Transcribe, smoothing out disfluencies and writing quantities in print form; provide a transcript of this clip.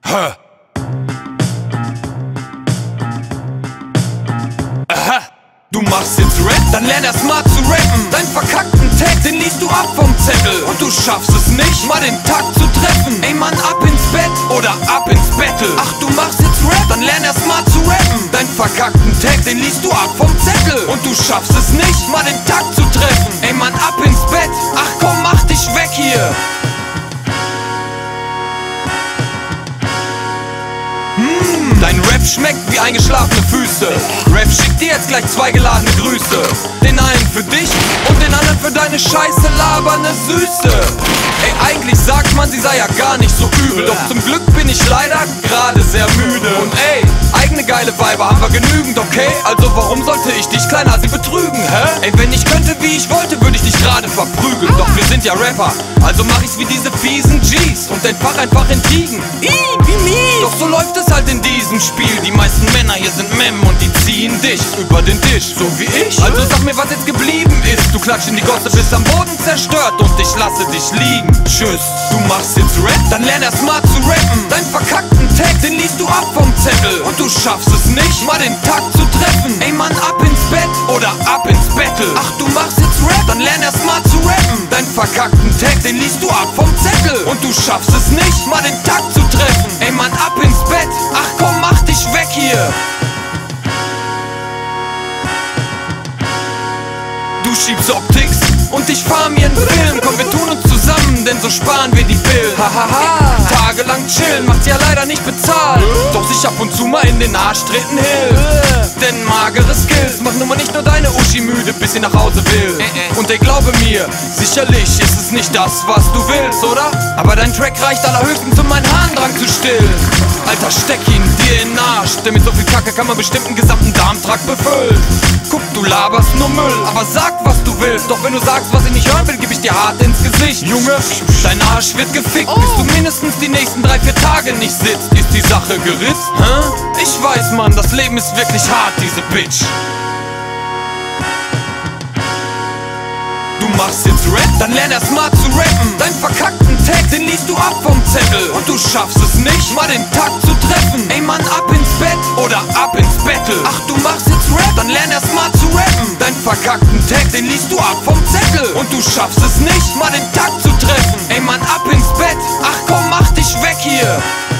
Aha. Du machst jetzt Rap, dann lern erst mal zu rappen. Deinen verkackten Text, den liest du ab vom Zettel. Und du schaffst es nicht, mal den Takt zu treffen. Ey Mann, ab ins Bett oder ab ins Battle. Ach, du machst jetzt Rap, dann lern erst mal zu rappen. Deinen verkackten Text, den liest du ab vom Zettel. Und du schaffst es nicht, mal den Takt zu treffen. Ey Mann, ab ins Bett, ach komm, mach dich weg hier. Dein Rap schmeckt wie eingeschlafene Füße. Rap schickt dir jetzt gleich 2 geladene Grüße. Den einen für dich und den anderen für deine scheiße laberne Süße. Ey, eigentlich sagt man, sie sei ja gar nicht so übel. Doch zum Glück bin ich leider gerade sehr müde. Und ey, eigene geile Weiber haben wir genügend, okay? Also warum sollte ich dich, kleiner sie betrügen, hä? Ey, wenn ich könnte, wie ich wollte, würde ich dich gerade verprügeln. Doch wir sind ja Rapper, also mach ich's wie diese fiesen Gs und entfach einfach in Tiegen. Wie mies! Doch so läuft es halt in diesem Spiel. Die meisten Männer hier sind Mem und die ziehen dich über den Tisch, so wie ich. Also sag mir, was jetzt geblieben ist. Du klatscht in die Gosse, bist am Boden zerstört und ich lasse dich liegen. Tschüss, du machst jetzt Rap, dann lern erst mal zu rappen. Deinen verkackten Text, den liest du ab vom Zettel. Und du schaffst es nicht, mal den Takt zu treffen. Ey Mann, ab ins Bett oder ab ins Battle. Ach, du machst jetzt Rap, dann lern erst mal zu rappen. Deinen verkackten Text, den liest du ab vom Zettel. Und du schaffst es nicht, mal den Takt zu treffen. Ey Mann, ab ins Bett, ach komm, mach dich weg hier. Du schiebst Optics und ich fahr mir einen Film. Komm, wir tun uns zusammen, denn so sparen wir die Bill. Hahaha, tagelang chillen, macht's ja leider nicht bezahlt. Doch sich ab und zu mal in den Arsch treten hilft. Denn magere Skills machen nun mal nicht nur deine Uschi müde, bis sie nach Hause will. Und ey, glaube mir, sicherlich ist es nicht das, was du willst, oder? Aber dein Track reicht allerhöchstens, um meinen Harndrang zu stillen. Alter, steck ihn dir in den Arsch, denn mit so viel Kacke kann man bestimmt einen gesamten Darmtrakt befüllen. Guck, du laberst nur Müll, aber sag, was du willst. Doch wenn du sagst, was ich nicht hören will, geb ich dir hart ins Gesicht. Junge, dein Arsch wird gefickt, bis du mindestens die nächsten 3-4 Tage nicht sitzt. Ist die Sache geritzt? Hä? Ich weiß, Mann, das Leben ist wirklich hart, diese Bitch. Du machst jetzt Rap, dann lern erst mal zu rappen. Deinen verkackten Text, den liest du ab vom Zettel. Und du schaffst es nicht, mal den Takt zu treffen. Ey Mann, ab ins Bett oder ab ins Battle. Ach, du machst jetzt Rap, dann lern erst mal zu rappen. Deinen verkackten Text, den liest du ab vom Zettel. Und du schaffst es nicht, mal den Takt zu treffen. Ey Mann, ab ins Bett, ach komm, mach dich weg hier.